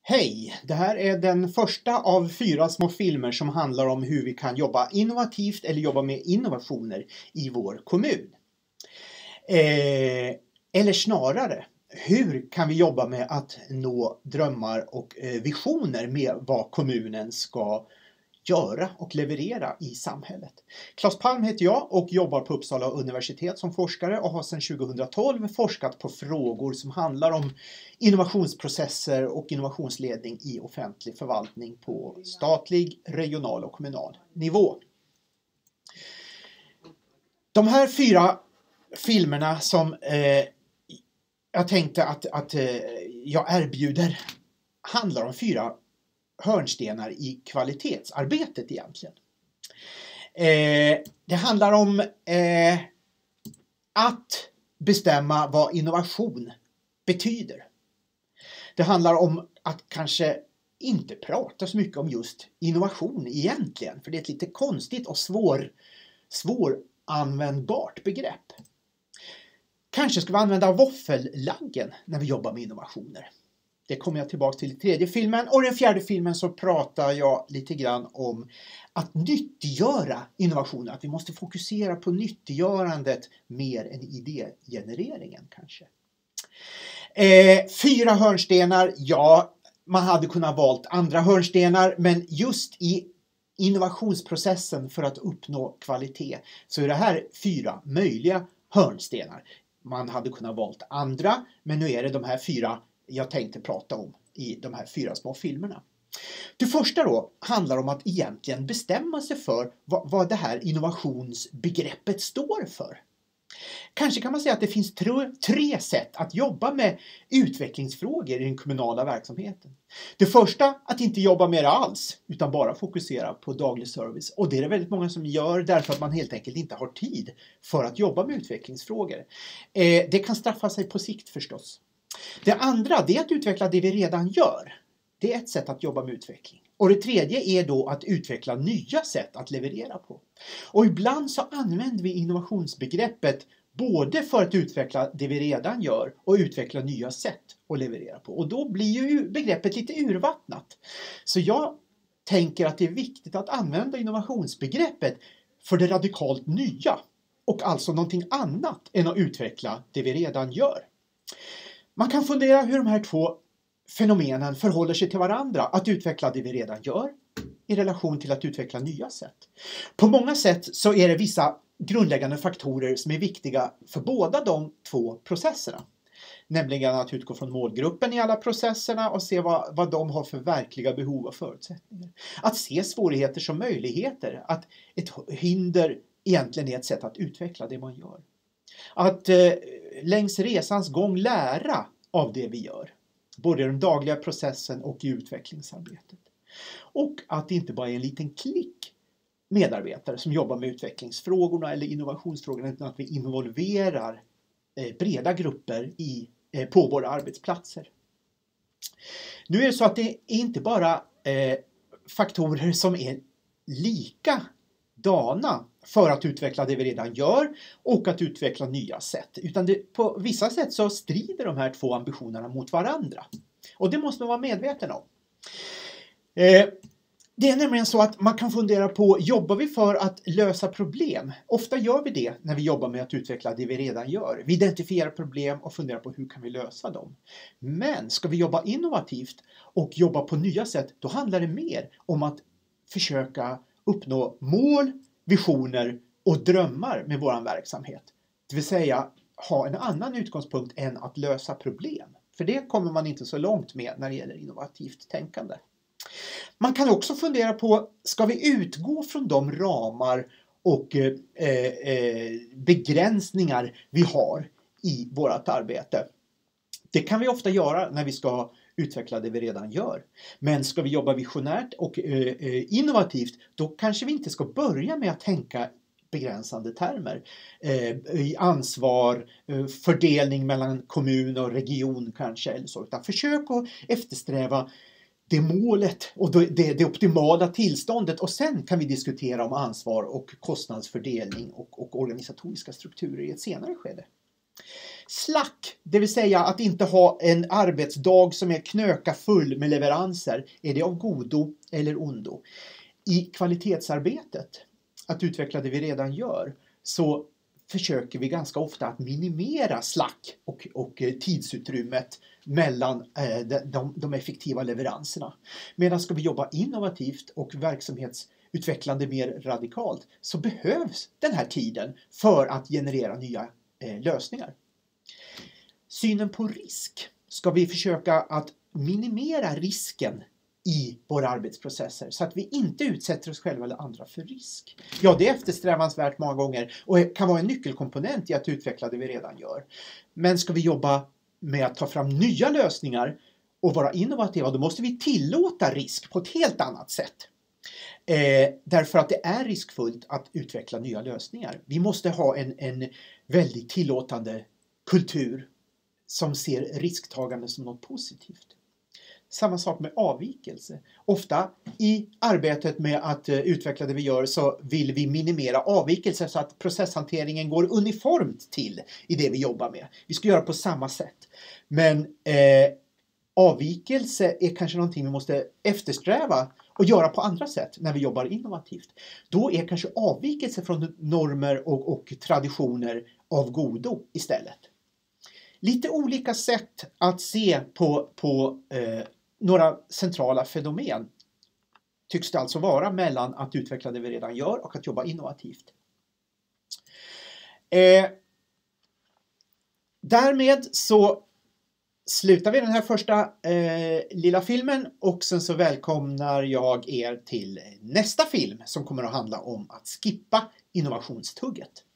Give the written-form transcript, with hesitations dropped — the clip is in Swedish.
Hej! Det här är den första av 4 små filmer som handlar om hur vi kan jobba innovativt eller jobba med innovationer i vår kommun. Eller snarare, hur kan vi jobba med att nå drömmar och visioner med vad kommunen ska göra och leverera i samhället. Claes Palm heter jag och jobbar på Uppsala universitet som forskare och har sedan 2012 forskat på frågor som handlar om innovationsprocesser och innovationsledning i offentlig förvaltning på statlig, regional och kommunal nivå. De här 4 filmerna som jag tänkte att jag erbjuder handlar om 4 hörnstenar i kvalitetsarbetet egentligen. Det handlar om att bestämma vad innovation betyder. Det handlar om att kanske inte prata så mycket om just innovation egentligen, för det är ett lite konstigt och svåranvändbart begrepp. Kanske ska vi använda våffellaggen när vi jobbar med innovationer. Det kommer jag tillbaka till i 3:e filmen. Och i den 4:e filmen så pratar jag lite grann om att nyttiggöra innovationer. Att vi måste fokusera på nyttiggörandet mer än idégenereringen kanske. 4 hörnstenar. Ja, man hade kunnat valt andra hörnstenar. Men just i innovationsprocessen för att uppnå kvalitet så är det här 4 möjliga hörnstenar. Man hade kunnat valt andra, men nu är det de här 4 jag tänkte prata om i de här 4 små filmerna. Det första då handlar om att egentligen bestämma sig för vad det här innovationsbegreppet står för. Kanske kan man säga att det finns 3 sätt att jobba med utvecklingsfrågor i den kommunala verksamheten. Det första, att inte jobba med det alls, utan bara fokusera på daglig service. Och det är det väldigt många som gör därför att man helt enkelt inte har tid för att jobba med utvecklingsfrågor. Det kan straffa sig på sikt förstås. Det andra, det är att utveckla det vi redan gör. Det är ett sätt att jobba med utveckling. Och det tredje är då att utveckla nya sätt att leverera på. Och ibland så använder vi innovationsbegreppet både för att utveckla det vi redan gör och utveckla nya sätt att leverera på. Och då blir ju begreppet lite urvattnat. Så jag tänker att det är viktigt att använda innovationsbegreppet för det radikalt nya. Och alltså någonting annat än att utveckla det vi redan gör. Man kan fundera hur de här 2 fenomenen förhåller sig till varandra. Att utveckla det vi redan gör i relation till att utveckla nya sätt. På många sätt så är det vissa grundläggande faktorer som är viktiga för båda de 2 processerna. Nämligen att utgå från målgruppen i alla processerna och se vad de har för verkliga behov och förutsättningar. Att se svårigheter som möjligheter. Att ett hinder egentligen är ett sätt att utveckla det man gör. Att längs resans gång lära av det vi gör. Både i den dagliga processen och i utvecklingsarbetet. Och att det inte bara är en liten klick medarbetare som jobbar med utvecklingsfrågorna eller innovationsfrågorna, utan att vi involverar breda grupper på våra arbetsplatser. Nu är det så att det är inte bara faktorer som är lika dana för att utveckla det vi redan gör och att utveckla nya sätt. Utan på vissa sätt så strider de här 2 ambitionerna mot varandra. Och det måste man vara medveten om. Det är nämligen så att man kan fundera på, jobbar vi för att lösa problem? Ofta gör vi det när vi jobbar med att utveckla det vi redan gör. Vi identifierar problem och funderar på hur kan vi lösa dem. Men ska vi jobba innovativt och jobba på nya sätt, då handlar det mer om att försöka uppnå mål, visioner och drömmar med vår verksamhet. Det vill säga ha en annan utgångspunkt än att lösa problem. För det kommer man inte så långt med när det gäller innovativt tänkande. Man kan också fundera på, ska vi utgå från de ramar och begränsningar vi har i vårt arbete? Det kan vi ofta göra när vi ska utveckla det vi redan gör. Men ska vi jobba visionärt och innovativt, då kanske vi inte ska börja med att tänka begränsande termer. I ansvar, fördelning mellan kommun och region kanske eller så. Utan försök att eftersträva det målet och det optimala tillståndet, och sen kan vi diskutera om ansvar och kostnadsfördelning och organisatoriska strukturer i ett senare skede. Slack, det vill säga att inte ha en arbetsdag som är knöka full med leveranser. Är det av godo eller ondo? I kvalitetsarbetet, att utveckla det vi redan gör, så försöker vi ganska ofta att minimera slack och tidsutrymmet mellan de effektiva leveranserna. Medan ska vi jobba innovativt och verksamhetsutvecklande mer radikalt, så behövs den här tiden för att generera nya lösningar. Synen på risk. Ska vi försöka att minimera risken i våra arbetsprocesser så att vi inte utsätter oss själva eller andra för risk. Ja, det är eftersträvansvärt många gånger och kan vara en nyckelkomponent i att utveckla det vi redan gör. Men ska vi jobba med att ta fram nya lösningar och vara innovativa, då måste vi tillåta risk på ett helt annat sätt. Därför att det är riskfullt att utveckla nya lösningar. Vi måste ha en väldigt tillåtande kultur som ser risktagande som något positivt. Samma sak med avvikelse. Ofta i arbetet med att utveckla det vi gör så vill vi minimera avvikelser så att processhanteringen går uniformt till i det vi jobbar med. Vi ska göra på samma sätt. Men avvikelse är kanske någonting vi måste eftersträva och göra på andra sätt när vi jobbar innovativt. Då är kanske avvikelse från normer och traditioner av godo istället. Lite olika sätt att se på några centrala fenomen tycks det alltså vara mellan att utveckla det vi redan gör och att jobba innovativt. Därmed så slutar vi den här första lilla filmen och sen så välkomnar jag er till nästa film som kommer att handla om att skippa innovationstugget.